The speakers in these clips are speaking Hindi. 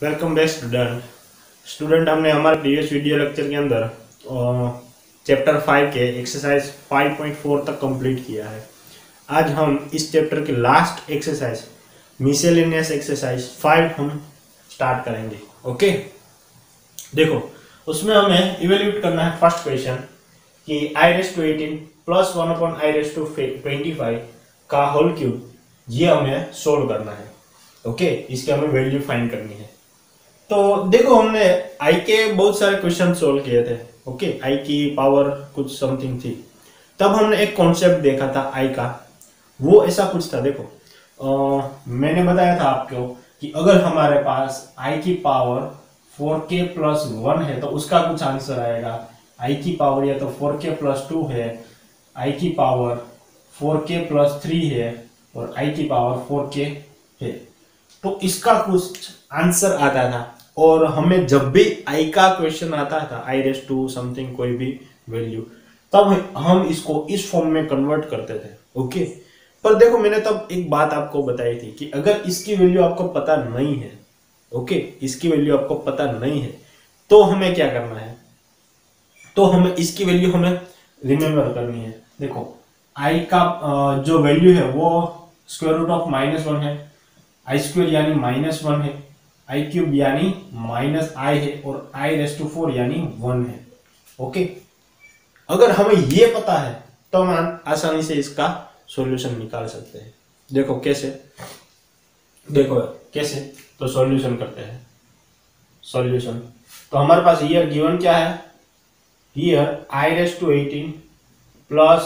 वेलकम बैक स्टूडेंट हमने हमारे प्रीवियस वीडियो लेक्चर के अंदर चैप्टर 5 के एक्सरसाइज 5.4 तक कंप्लीट किया है। आज हम इस चैप्टर के लास्ट एक्सरसाइज मिसेलेनियस एक्सरसाइज 5 हम स्टार्ट करेंगे। ओके, देखो उसमें हमें इवेल्यूट करना है फर्स्ट क्वेश्चन कि i⁻18 प्लस 1/i⁻25 का होल क्यूब, ये हमें सोल्व करना है। ओके, इसके हमें वैल्यू फाइंड करनी है। तो देखो हमने आई के बहुत सारे क्वेश्चन सोल्व किए थे। ओके, आई की पावर कुछ समथिंग थी, तब हमने एक कॉन्सेप्ट देखा था आई का, वो ऐसा कुछ था। देखो मैंने बताया था आपको कि अगर हमारे पास आई की पावर 4k प्लस 1 है तो उसका कुछ आंसर आएगा। आई की पावर या तो 4k प्लस 2 है, आई की पावर 4k प्लस 3 है और आई की पावर 4k है, तो इसका कुछ आंसर आता था। और हमें जब भी आई का क्वेश्चन आता था, i⁻² समथिंग कोई भी वैल्यू, तब हम इसको इस फॉर्म में कन्वर्ट करते थे। ओके, पर देखो मैंने तब एक बात आपको बताई थी कि अगर इसकी वैल्यू आपको पता नहीं है, ओके, इसकी वैल्यू आपको पता नहीं है, तो हमें क्या करना है, तो हमें इसकी वैल्यू हमें रिमेम्बर करनी है। देखो आई का जो वैल्यू है वो स्क्वायर रूट ऑफ -1 है, i² यानी -1 है, i³ यानी -i है और i⁻4 यानी 1 है। ओके, अगर हमें ये पता है तो हम आसानी से इसका सॉल्यूशन निकाल सकते हैं। देखो कैसे, देखो कैसे, तो सॉल्यूशन करते हैं। सॉल्यूशन तो हमारे पास हियर गिवन क्या है, हियर i⁻18 प्लस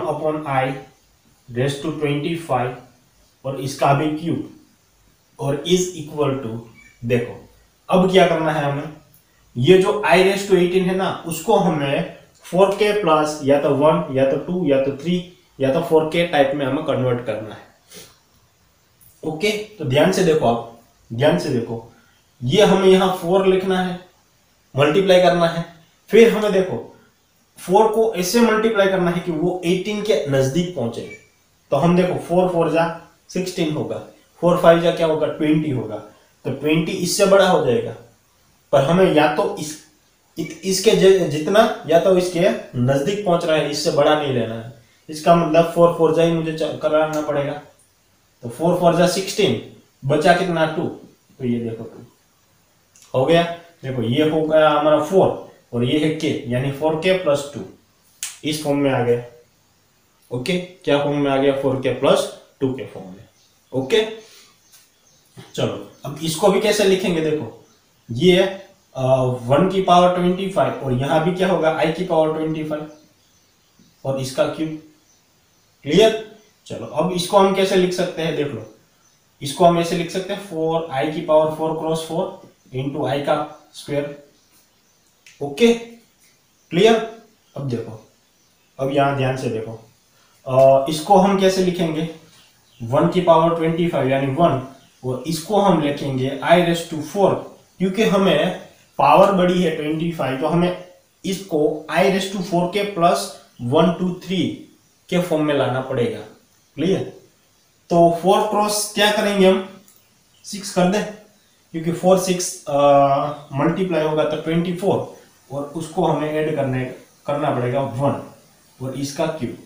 1/i⁻25 और इसका भी क्यूब और इज इक्वल टू, देखो अब क्या करना है हमें, ये जो i⁻18 है ना, उसको हमें 4k प्लस या तो 1 या तो 2 या तो 3 या तो 4k टाइप में हमें कन्वर्ट करना है। ओके, तो ध्यान से देखो, आप ध्यान से देखो, ये हमें यहां 4 लिखना है, मल्टीप्लाई करना है, फिर हमें देखो 4 को ऐसे मल्टीप्लाई करना है कि वो 18 के नजदीक पहुंचे। तो हम देखो 4 4 जा 16 होगा, 4 5 जा क्या होगा 20 होगा, तो 20 इससे बड़ा हो जाएगा, पर हमें या तो इसके जितना या तो इसके नजदीक पहुंच रहा है, इससे बड़ा नहीं लेना है। इसका मतलब 4 4 जा ही मुझे कराना पड़ेगा, तो 4 4 जा 16, बचा कितना 2, तो ये देखो 2 हो गया। देखो ये हो गया हमारा 4 और ये है k, यानी 4k प्लस 2, इस फॉर्म में आ गया। ओके, क्या फॉर्म में आ गया, 4k प्लस 2 के फॉर्म में। ओके, चलो अब इसको भी कैसे लिखेंगे, देखो ये 1 की पावर 25 और यहां भी क्या होगा i की पावर 25 और इसका क्यूब। क्लियर, चलो अब इसको हम कैसे लिख सकते हैं, देख लो, इसको हम ऐसे लिख सकते हैं 4i की पावर 4 क्रॉस 4 इंटू आई का स्क्वायर। Okay, clear. अब देखो, अब यहां ध्यान से देखो, इसको हम कैसे लिखेंगे, 1 की पावर 25 यानी 1 और इसको हम लिखेंगे i⁻4, क्योंकि हमें पावर बड़ी है 25, तो हमें इसको i⁻4 के प्लस 1 2 3 के फॉर्म में लाना पड़ेगा। क्लियर, तो 4 क्रॉस क्या करेंगे हम 6 कर दे, क्योंकि 4 6 मल्टीप्लाई होगा तो 24 और उसको हमें ऐड करना पड़ेगा 1 और इसका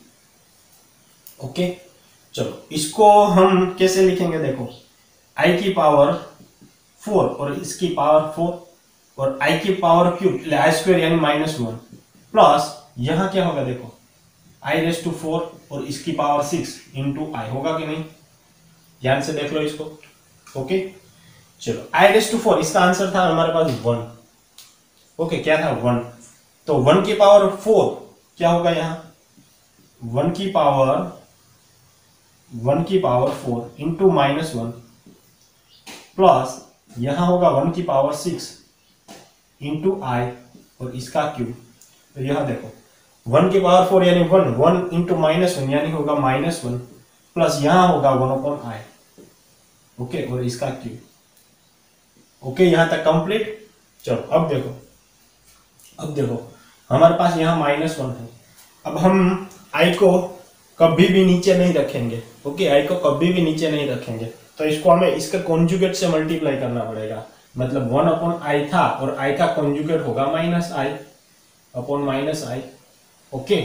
क्यूब। ओके, चलो इसको हम कैसे लिखेंगे, देखो i की पावर 4 और इसकी पावर 4 और i की पावर क्यूब i² यानी -1 प्लस यहां क्या होगा, देखो i⁻4 और इसकी पावर 6 इंटू आई होगा कि नहीं, ध्यान से देख लो इसको। ओके, चलो i⁻4 इसका आंसर था हमारे पास 1। ओके, क्या था 1, तो 1 की पावर 4 क्या होगा, यहां 1 की पावर 4 इंटू -1 प्लस यहां होगा 1 की पावर 6 इंटू आई और इसका क्यूब। तो यहां देखो 1 की पावर 4 यानी 1 1 इंटू -1 यानी होगा -1 प्लस यहां होगा 1/i। ओके, और इसका क्यूब। ओके, यहां तक कंप्लीट। चलो अब देखो हमारे पास यहां -1 है। अब हम i को कभी भी नीचे नहीं रखेंगे। ओके, i को कभी भी नीचे नहीं रखेंगे, तो इसको हमें इसके कॉन्जुगेट से मल्टीप्लाई करना पड़ेगा। मतलब 1 अपॉन आई था और आई का कॉन्जुगेट होगा minus i upon minus i. Okay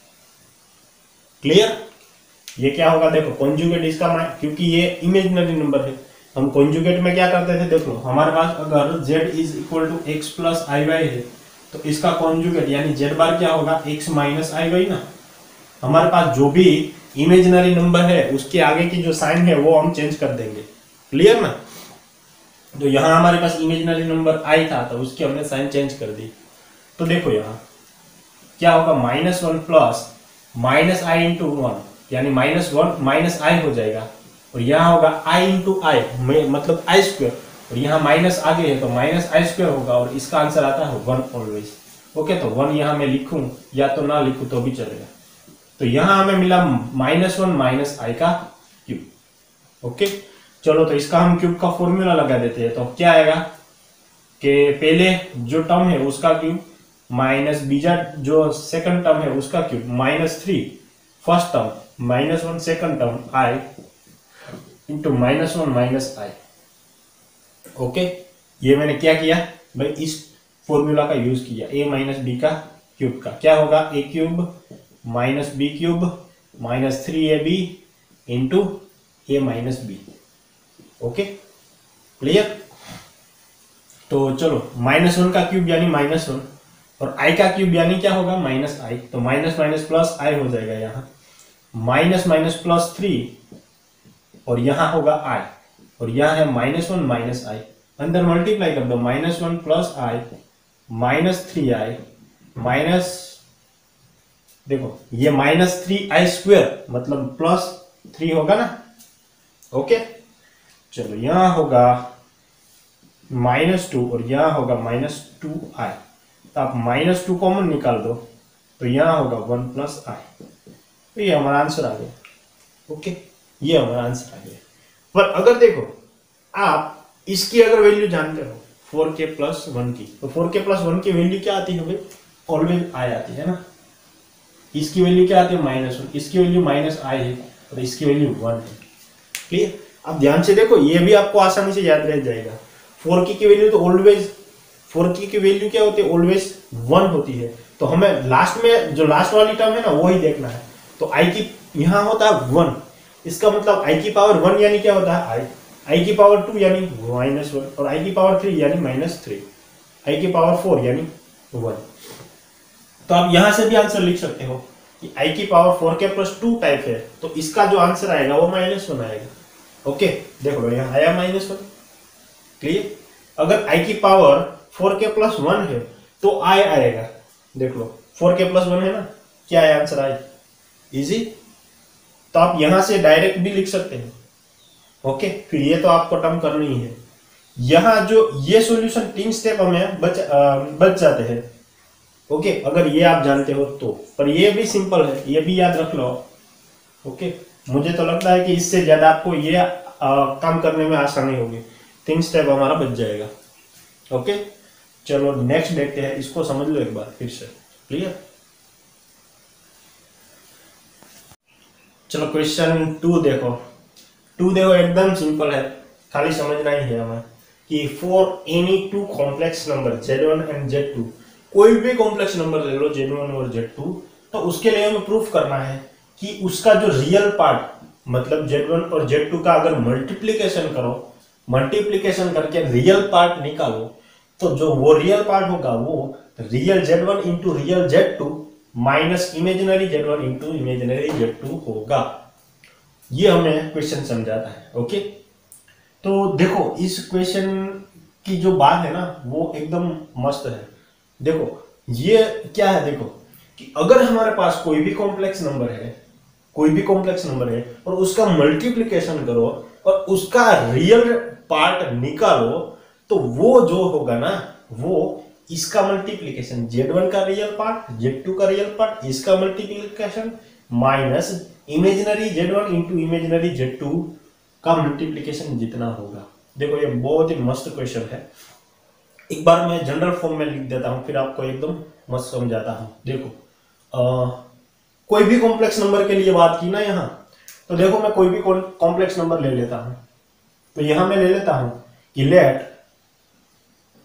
clear. ये क्या होगा देखो कॉन्जुगेट इसका क्योंकि ये इमेजिनरी नंबर है, हम कॉन्जुगेट में क्या करते थे, देखो हमारे पास अगर z is equal to x plus i y है तो इसका कॉन्जुगेट यानी z बार क्या होगा x माइनस आई वाई ना। हमारे पास जो भी इमेजिनरी नंबर है उसके आगे की जो साइन है वो हम चेंज कर देंगे। क्लियर ना। तो यहाँ हमारे पास इमेजिनरी नंबर आई था तो उसकी हमने साइन चेंज कर दी। तो देखो यहाँ क्या होगा minus one plus minus i into one यानी माइनस वन माइनस आई हो जाएगा और यहाँ होगा आई इंटू आई मतलब आई स्क्वायर और यहाँ माइनस आगे है तो माइनस आई स्क्वायर होगा और इसका आंसर आता है 1 ऑलवेज। ओके तो 1 यहाँ मैं लिखूं या तो ना लिखूं तो भी चलेगा। तो यहाँ हमें मिला माइनस वन माइनस आई का क्यूब। ओके चलो तो इसका हम क्यूब का फॉर्मूला लगा देते हैं। तो क्या आएगा कि पहले जो टर्म है उसका क्यूब माइनस बीजा जो सेकंड टर्म है उसका cube minus 3 first term minus 1 second term i into minus 1 minus i. Okay ये मैंने क्या किया भाई इस फॉर्मूला का यूज किया a माइनस बी का क्यूब का क्या होगा a cube minus b cube minus 3ab into a minus b. Okay clear. तो चलो माइनस 1 का क्यूब यानी माइनस 1 और i का क्यूब यानी क्या होगा माइनस आई तो माइनस माइनस प्लस आई हो जाएगा यहाँ माइनस माइनस प्लस 3 और यहाँ होगा i और यहाँ है माइनस 1 माइनस आई अंदर मल्टीप्लाई कर दो minus 1 plus i minus 3i minus देखो ये माइनस 3i स्क्वायर मतलब प्लस 3 होगा ना। ओके चलो यहाँ होगा माइनस 2 और यहाँ होगा माइनस 2i तो आप माइनस 2 कॉमन निकाल दो तो यहाँ होगा 1 प्लस आई तो ये हमारा आंसर आ गया। ओके ये हमारा आंसर आ गया। पर अगर देखो आप इसकी अगर वैल्यू जानते हो 4k प्लस 1 की तो 4k प्लस 1 की वैल्यू क्या आती है भाई ऑलवेज आई आती है ना। इसकी वैल्यू क्या आती है माइनस 1 इसकी वैल्यू माइनस आई है और इसकी वैल्यू 1 है। क्लियर। अब ध्यान से देखो ये भी आपको आसानी से याद रह जाएगा 4k की वैल्यू तो ऑलवेज 4k की वैल्यू क्या होती है ऑलवेज 1 होती है तो हमें लास्ट में जो लास्ट वाली टर्म है ना वो ही देखना है। तो i की यहाँ होता है 1 इसका मतलब i की पावर 1 यानी क्या होता है i की पावर 2 यानी माइनस 1 और i की पावर 3 यानी माइनस 3 i की पावर 4 यानी 1। तो आप यहां से भी आंसर लिख सकते हो कि i की पावर 4k प्लस 2 टाइप है तो इसका जो आंसर आएगा वो माइनस 1 आएगा। ओके देखो यहाँ आया माइनस 1। क्लियर। अगर i की पावर 4k प्लस 1 है तो i आएगा देख लो 4k प्लस 1 है ना क्या है आंसर आई इजी। तो आप यहां से डायरेक्ट भी लिख सकते हैं। ओके फिर ये तो आपको टर्म करनी ही है। यहां जो ये सॉल्यूशन 3 स्टेप हमें बच जाते हैं। ओके अगर ये आप जानते हो तो पर ये भी सिंपल है ये भी याद रख लो। ओके मुझे तो लगता है कि इससे ज्यादा आपको ये काम करने में आसानी होगी 3 स्टेप हमारा बच जाएगा। ओके चलो नेक्स्ट देखते हैं इसको समझ लो एक बार फिर से। क्लियर। चलो क्वेश्चन 2 देखो एकदम सिंपल है खाली समझना ही है हमें कि for any two complex number z1 and z2 कोई भी कॉम्प्लेक्स नंबर ले लो z1 और z2 तो उसके लिए हमें प्रूफ करना है कि उसका जो रियल पार्ट मतलब z1 और z2 का अगर मल्टीप्लीकेशन करके रियल पार्ट निकालो तो जो वो रियल पार्ट होगा वो real z1 into real z2 minus imaginary z1 into imaginary z2 होगा। ये हमें क्वेश्चन समझाता है। ओके तो देखो इस क्वेश्चन की जो बात है ना वो एकदम मस्त है। देखो ये क्या है देखो कि अगर हमारे पास कोई भी कॉम्प्लेक्स नंबर है और उसका मल्टीप्लिकेशन करो और उसका रियल पार्ट निकालो तो वो जो होगा ना वो इसका मल्टीप्लिकेशन z1 का रियल पार्ट z2 का रियल पार्ट इसका multiplication minus imaginary z1 into imaginary z2 का मल्टीप्लिकेशन जितना होगा। देखो ये बहुत ही मस्त क्वेश्चन है। एक बार मैं जनरल फॉर्म में लिख देता हूं फिर आपको एकदम मस्त समझाता हूं। देखो कोई भी कॉम्प्लेक्स नंबर के लिए बात की ना यहाँ तो देखो मैं कोई भी कॉम्प्लेक्स नंबर ले लेता हूं तो यहां मैं ले लेता हूं कि let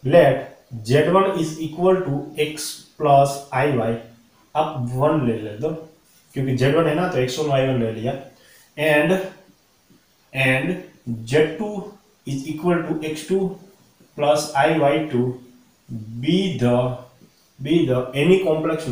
let z1 is equal to x plus i y, अब 1 ले दो क्योंकि z1 है ना, तो x1 y1 ले लिया, and z2 is equal to x2 plus i y to be the any complex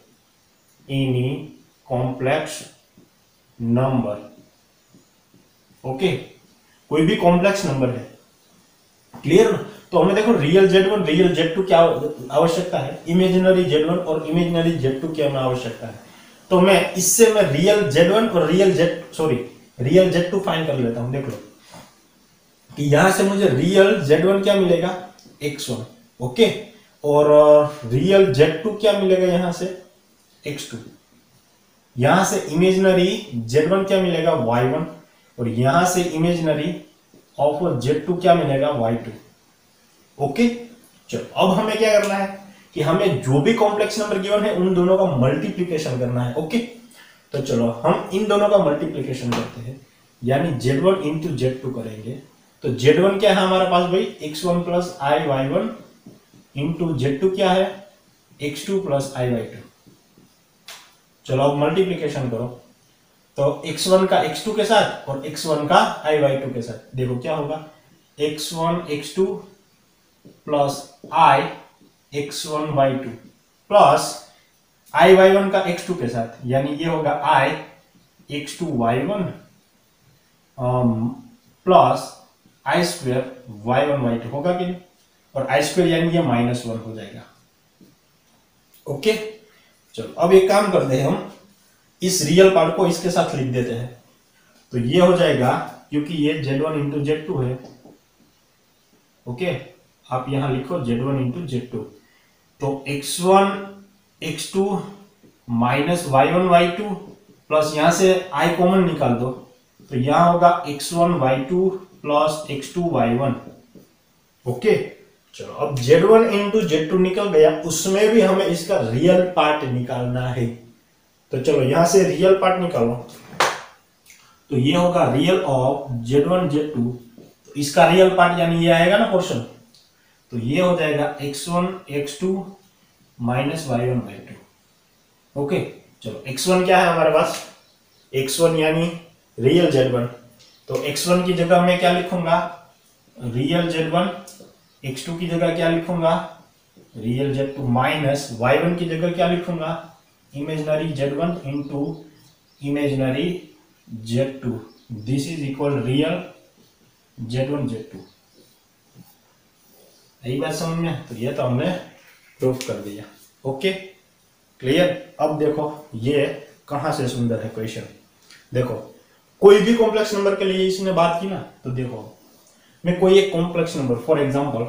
number, okay, कोई भी कॉम्प्लेक्स नंबर है, क्लियर ना। तो हमें देखो रियल z1 रियल z2 क्या आवश्यकता है, इमेजिनरी z1 और इमेजिनरी z2 की हमें आवश्यकता है। तो मैं रियल z1 और रियल z2 फाइंड कर लेता हूं। देख लो कि यहां से मुझे रियल z1 क्या मिलेगा, x1, ओके, और रियल z2 क्या मिलेगा यहां से, x2। यहां से इमेजिनरी z1 क्या मिलेगा, y1, और यहां से इमेजिनरी ऑफ z2 क्या मिलेगा, y2, ओके। चलो अब हमें क्या करना है कि हमें जो भी कॉम्प्लेक्स नंबर गिवन है उन दोनों का मल्टीप्लिकेशन करना है, ओके। तो चलो हम इन दोनों का मल्टीप्लिकेशन करते हैं, यानी z1 इंटू z2 करेंगे। तो z1 क्या है हमारे पास भाई, x1 प्लस आई y1 इंटू z2 क्या है, x2 प्लस आई y2। चलो अब मल्टीप्लिकेशन करो, तो x1 का x2 के साथ और x1 का आई y2 के साथ, देखो क्या होगा, x1 x2 प्लस आई x1 y2 प्लस आई y1 का x2 के साथ, यानी ये होगा आई x2 y1 प्लस आई स्क्वायर y1 y2 होगा कि नहीं, और आई स्क्वायर यानी ये -1 हो जाएगा, ओके। चलो अब एक काम करते हैं, हम इस रियल पार्ट को इसके साथ लिख देते हैं। तो ये हो जाएगा, क्योंकि ये z1 इंटू z2 है, ओके, आप यहां लिखो z1 इंटू z2। तो x1 x2 minus y1 y2 plus यहां से i कॉमन निकाल दो, तो यहां होगा x1 y2 plus x2 y1, okay. चलो अब z1 इंटू z2 निकल गया, उसमें भी हमें इसका रियल पार्ट निकालना है। तो चलो यहां से रियल पार्ट निकालो, तो ये होगा रियल ऑफ z1 z2, तो इसका रियल पार्ट यानी ये आएगा ना पोर्शन, तो ये हो जाएगा x1 x2 minus y1 y2, okay. चलो x1 क्या है हमारे पास, x1 यानी रियल z1, तो x1 की जगह मैं क्या लिखूंगा, रियल z1, x2 की जगह क्या लिखूंगा, रियल z2, माइनस y1 की जगह क्या लिखूंगा, imaginary z1 into imaginary z2, this is equal real z1 z2। यही बात समझ में, तो ये तो हमने प्रूफ कर दिया, ओके, क्लियर। अब देखो ये कहां से सुंदर है क्वेश्चन, देखो कोई भी कॉम्प्लेक्स नंबर के लिए इसने बात की ना, तो देखो मैं कोई एक कॉम्प्लेक्स नंबर फॉर एग्जांपल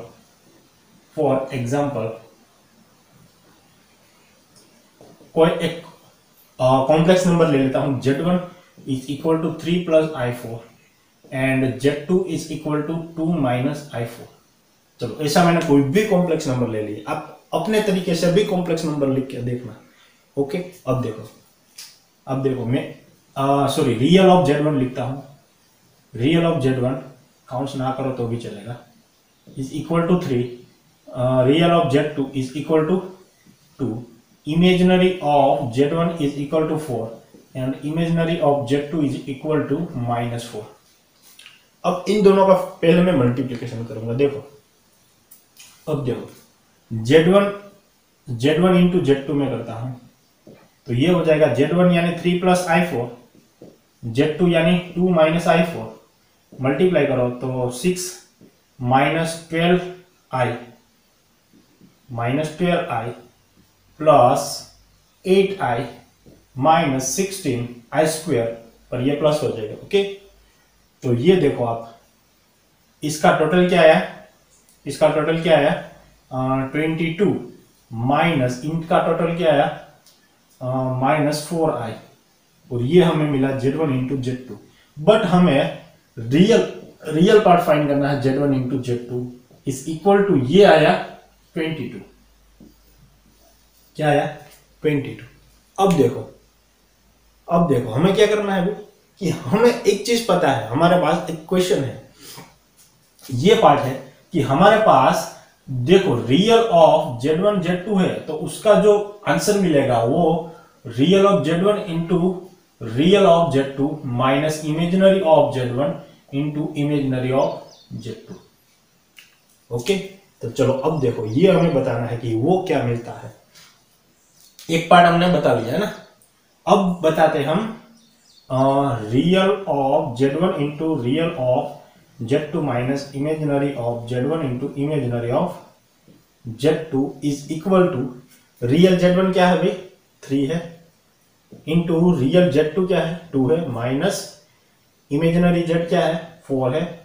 कोई एक कॉम्प्लेक्स नंबर ले लेता हूं, z1 is equal to 3 plus i4 and z2 is equal to 2 minus i4। चलो ऐसा मैंने कोई भी कॉम्प्लेक्स नंबर ले लिया, आप अपने तरीके से भी कॉम्प्लेक्स नंबर लिख के देखना, ओके। अब देखो मैं रियल ऑफ z1 लिखता हूं, रियल ऑफ z1 काउंट्स ना करो तो भी चलेगा, is equal to 3, real of z2 is equal to 2, imaginary of z1 is equal to 4 and imaginary of z2 is equal to -4। अब इन दोनों का पहले मैं मल्टीप्लिकेशन करूंगा, देखो अब देखो z1 इंटू z2 में करता हूं, तो ये हो जाएगा z1 यानी 3 प्लस i4, z2 यानी 2 माइनस i4, मल्टीप्लाई करो तो 6 minus 12i plus 8i minus 16i square, पर ये प्लस हो जाएगा, ओके। तो ये देखो आप, इसका टोटल क्या आया, 22 माइनस इनका टोटल क्या आया, -4i, और ये हमें मिला z1 इंटू z2। बट हमें रियल पार्ट फाइंड करना है, z1 into z2 is equal to, ये आया 22, क्या आया 22। अब देखो हमें क्या करना है कि हमें एक चीज पता है, हमारे पास एक क्वेश्चन है, ये पार्ट है कि हमारे पास देखो रियल ऑफ Z1 Z2 है तो उसका जो आंसर मिलेगा वो real of Z1 into real of Z2 minus imaginary of Z1 into imaginary of Z2। Okay, तो चलो अब देखो ये हमें बताना है कि वो क्या मिलता है। एक पार्ट हमने बता लिया है ना, अब बताते हम real of Z1 into real of Z2 minus imaginary of Z1 into imaginary of Z2 is equal to real Z1 क्या है भाई 3 है, इंटू रियल Z2 क्या है 2 है, माइनस इमेजिनरी Z क्या है 4 है,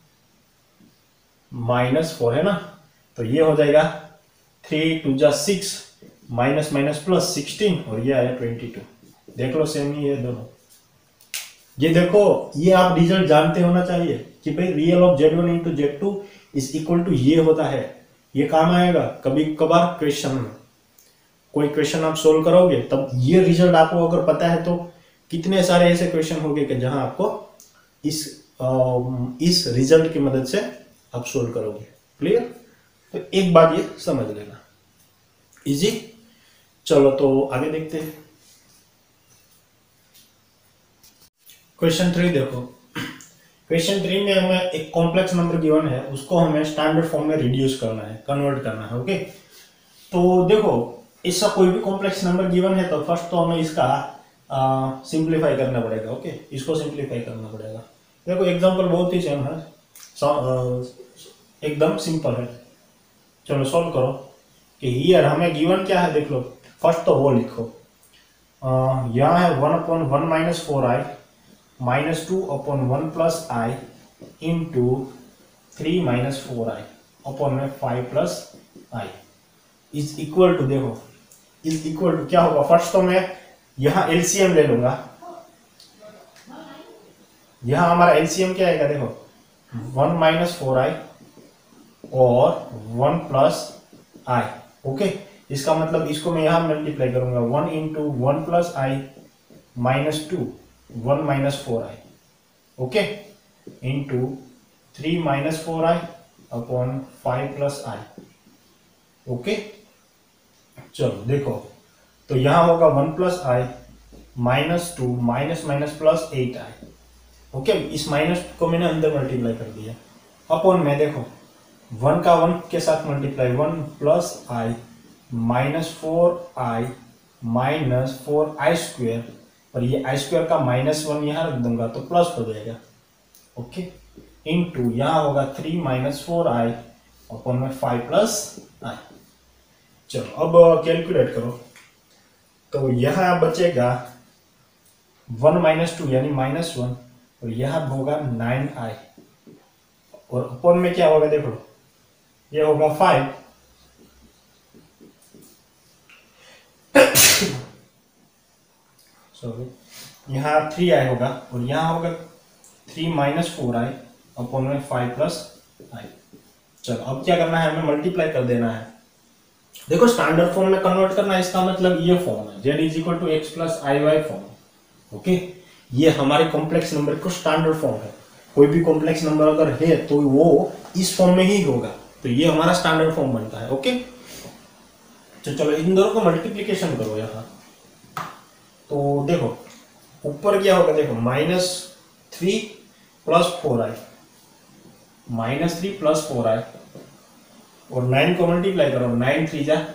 माइनस 4 है ना, तो ये हो जाएगा 3 2 जा 6 माइनस माइनस प्लस 16 और ये आया 22। देख लो सेम ही है दोनों। ये देखो ये आप रिजल्ट जानते होना चाहिए कि भाई real of Z1 into Z2 is equal to ये होता है। ये काम आएगा कभी कभार क्वेश्चन में, कोई क्वेश्चन आप सोल्व करोगे तब ये रिजल्ट आपको अगर पता है तो कितने सारे ऐसे क्वेश्चन होंगे कि जहां आपको इस रिजल्ट की मदद से आप सोल्व करोगे। क्लियर? तो एक बात ये समझ लेना, इजी। चलो तो आगे देखते हैं। क्वेश्चन 3 देखो, क्वेश्चन 3 में हमें एक कॉम्प्लेक्स नंबर गिवन है, उसको हमें स्टैंडर्ड फॉर्म में रिड्यूस करना है, कन्वर्ट करना है। ओके, तो देखो इसका कोई भी कॉम्प्लेक्स नंबर गिवन है तो फर्स्ट तो हमें इसका सिंप्लीफाई करना पड़ेगा। ओके, इसको सिंप्लीफाई करना पड़ेगा। देखो एग्जांपल बहुत ही सेम है, एकदम सिंपल है। चलो सॉल्व करो कि हियर हमें गिवन क्या है, देख लो फर्स्ट तो वो लिखो, यहाँ है 1/1 minus 4i minus 2/1 plus i into 3 minus 4i upon में 5 plus i is equal to, देखो इज इक्वल टू क्या होगा, फर्स्ट तो मैं यहां एलसीएम ले लूंगा। यहां हमारा एलसीएम क्या आएगा, देखो 1 माइनस 4i और 1 प्लस आई। ओके, इसका मतलब इसको मैं यहां मल्टीप्लाई करूंगा, 1 into 1 plus i minus 2 1 minus 4i, okay, into 3 minus 4i upon 5 plus i. Okay, चलो देखो तो यहां होगा 1 plus i minus 2 minus minus plus 8i। Okay, इस माइनस को मैंने अंदर मल्टीप्लाई कर दिया, अपॉन में देखो 1 का 1 के साथ multiply 1 plus i minus 4i minus 4i square, और ये आई स्क्वायर का -1 यहां रख दूंगा तो प्लस हो जाएगा। ओके, इंटू यहां होगा 3 माइनस 4i अपॉन में 5 प्लस आई। चलो अब कैलकुलेट करो, तो यहां बचेगा 1 माइनस 2 यानी -1 और यहां होगा 9i और अपॉन में क्या होगा, देखो ये होगा 5 सॉरी यहाँ 3i होगा और यहाँ होगा 3 माइनस 4i अपॉन में 5 प्लस आई। चलो अब क्या करना है, हमें मल्टीप्लाई कर देना है। देखो स्टैंडर्ड फॉर्म में कन्वर्ट करना है, इसका मतलब ये फॉर्म है z is equal to x plus i y form. Okay, ये हमारे कॉम्प्लेक्स नंबर को स्टैंडर्ड फॉर्म है। कोई भी कॉम्प्लेक्स नंबर अगर है तो वो इस फॉर्म में ही होगा, तो ये हमारा स्टैंडर्ड फॉर्म बनता है। ओके, तो चलो इन दोनों को मल्टीप्लीकेशन करो यहाँ, तो देखो ऊपर क्या होगा, देखो -3 प्लस 4i -3 प्लस 4i और 9 को मल्टीप्लाई करो, 9 3 जा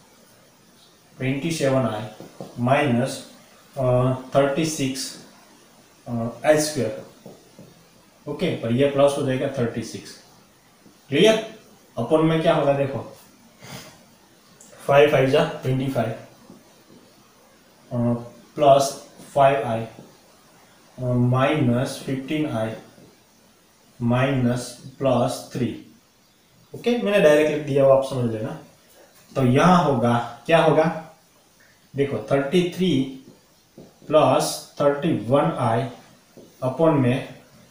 27i माइनस 36 आई स्क्वायर। ओके, पर ये प्लस हो जाएगा 36। क्लियर? अपन में क्या होगा, देखो 5 5 जा 25 plus 5i minus 15i minus plus 3। Okay, मैंने डायरेक्ट लिख दिया, वो आप समझ लेना। तो यहां होगा क्या होगा, देखो 33 प्लस 31i अपॉन में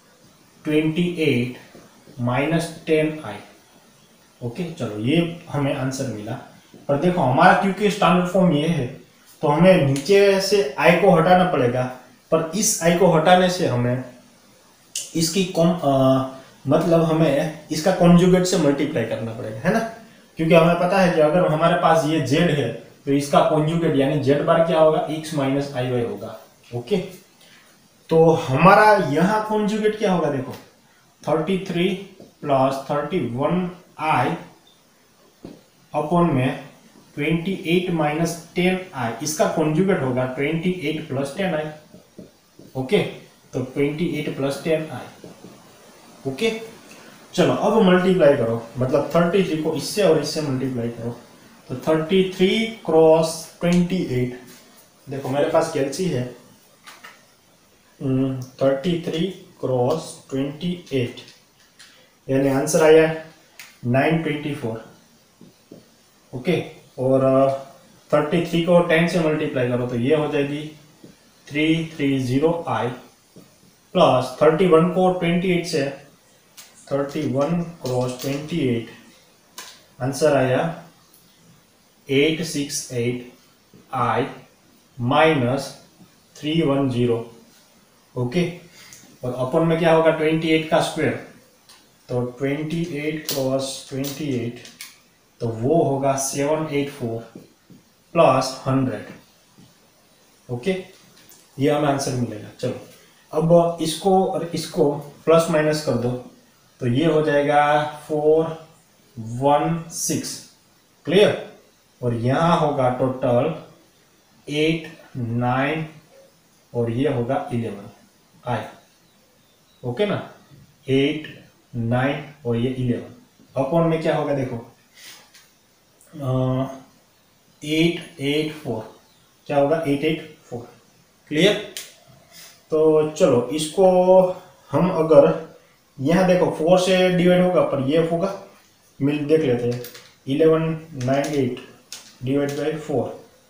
28 माइनस 10i। ओके, चलो ये हमें आंसर मिला। पर देखो हमारा क्योंकि स्टैंडर्ड फॉर्म ये है तो हमें नीचे से i को हटाना पड़ेगा, पर इस i को हटाने से हमें इसकी मतलब हमें इसका कॉन्जुगेट से मल्टीप्लाई करना पड़ेगा, है ना। क्योंकि हमें पता है कि अगर हमारे पास ये z है तो इसका कॉन्जुगेट यानी z बार क्या होगा, x माइनस आई वाई होगा। ओके, तो हमारा यहाँ कॉन्जुगेट क्या होगा, देखो 33 प्लस 31i अपॉन में 28 माइनस 10i, इसका कॉन्जुगेट होगा 28 प्लस 10i। ओके, तो 28 प्लस 10i। ओके, चलो अब मल्टीप्लाई करो, मतलब 33 को इससे और इससे मल्टीप्लाई करो, तो 33 क्रॉस 28, देखो मेरे पास कैलसी है, 33 क्रॉस 28 यानी आंसर आया 924। ओके, और 33 को 10 से मल्टीप्लाई करो तो ये हो जाएगी 330i प्लस 31 को 28 से, 31 क्रॉस 28 आंसर आया 868i माइनस 310। ओके, और अपन में क्या होगा 28 का स्क्वायर, तो 28 क्रॉस 28 तो वो होगा 784 प्लस 100। ओके, ये हमें आंसर मिलेगा। चलो अब इसको और इसको प्लस माइनस कर दो तो ये हो जाएगा 416। क्लियर, और यहाँ होगा टोटल 8 9 और ये होगा 11 आई। ओके ना, 8 9 और ये 11 अपॉन में क्या होगा, देखो 884 क्या होगा 884। क्लियर, तो चलो इसको हम अगर यहाँ देखो 4 से डिवाइड होगा पर ये होगा, मिल देख लेते हैं 1198 डिवाइड बाई 4,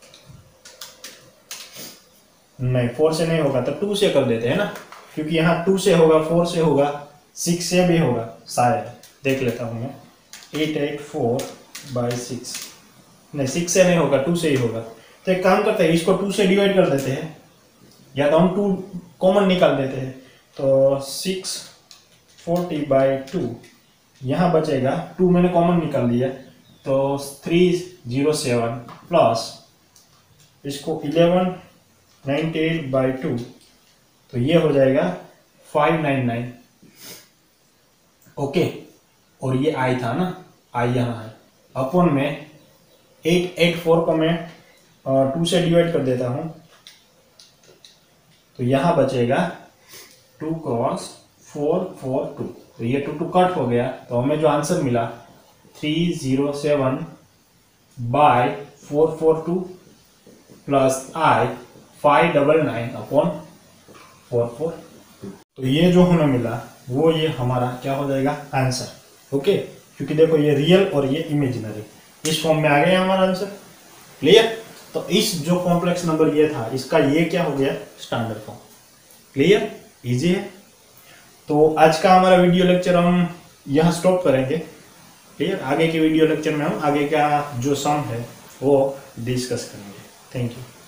नहीं 4 से नहीं होगा तो 2 से कर देते हैं ना, क्योंकि यहाँ 2 से होगा, 4 से होगा, 6 से भी होगा शायद, देख लेता हूँ मैं 884 बाई 6, नहीं 6 से नहीं होगा 2 से ही होगा। तो एक काम करते हैं इसको 2 से डिवाइड कर देते हैं, या तो हम 2 कॉमन निकाल देते हैं, तो 640 बाई 2 यहाँ बचेगा, 2 मैंने कॉमन निकाल लिया तो 307 प्लस इसको 1198 बाई 2 तो ये हो जाएगा 599। ओके, और ये आई था ना, आई यहाँ है, अपॉन में 884 को मैं 2 से डिवाइड कर देता हूँ तो यहाँ बचेगा 2 क्रॉस 442, तो ये 2 कट हो गया, तो हमें जो आंसर मिला 307 बाय 442 प्लस आई 599 अपॉन 442। तो ये जो हमें मिला वो ये हमारा क्या हो जाएगा आंसर। ओके, क्योंकि देखो ये रियल और ये इमेजिनरी इस फॉर्म में आ गया हमारा आंसर। क्लियर, तो इस जो कॉम्प्लेक्स नंबर ये था इसका ये क्या हो गया स्टैंडर्ड फॉर्म। क्लियर, इजी है। तो आज का हमारा वीडियो लेक्चर हम यहाँ स्टॉप करेंगे। क्लियर, आगे के वीडियो लेक्चर में हम आगे का जो सम है वो डिस्कस करेंगे। Thank you.